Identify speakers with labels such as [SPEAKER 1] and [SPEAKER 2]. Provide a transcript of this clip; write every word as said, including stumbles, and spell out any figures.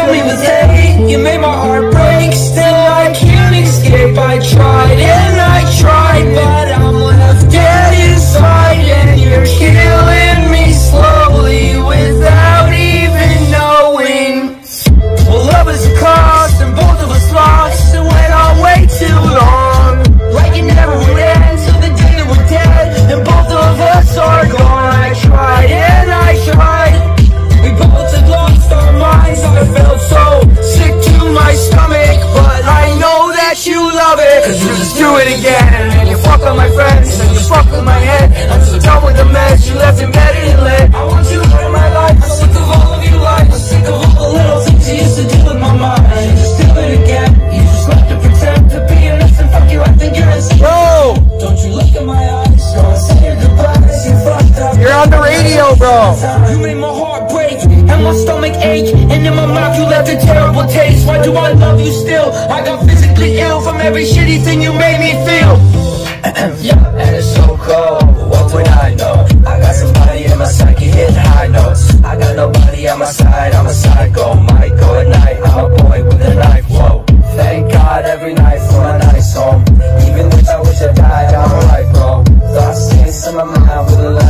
[SPEAKER 1] filled me with hate. You made my heart break, still I can't escape. I tried and I tried, but I'm left dead inside, and you're killing me slowly without even knowing. Well, love is a cost, and both of us lost, and went on way too long. Like it never would end till the day that we're dead, and both of us are gone. I tried and I tried, we both had lost our minds. I felt so sick to my stomach, but I know that you love it, cause you just do it again. And you fuck on my friends, and you fuck with my head. I'm so done with the mess, you left embedded in lead. I want you out of my life, I'm sick of all of your life. I'm sick of all the little things you used to do with my mind. You just do it again, you just love to pretend to be innocent. Fuck you, I think you're insane. Bro! Don't you look in my eyes, don't say your goodbyes, you fucked up.
[SPEAKER 2] You're on the radio, bro.
[SPEAKER 1] You made my heart break, and my stomach ache, and in my mouth you left a terrible taste. Why do I love you still? I got physically ill from every shitty thing you made me feel.
[SPEAKER 3] Yeah, and it's so cold, what would I know? I got somebody in my psyche hitting high notes. I got nobody on my side, I'm a psycho. Might go at night, I'm a boy with a knife, whoa. Thank God every night for a nice home. Even if I wish I died, I'm alright, bro. Thoughts dance in my mind with a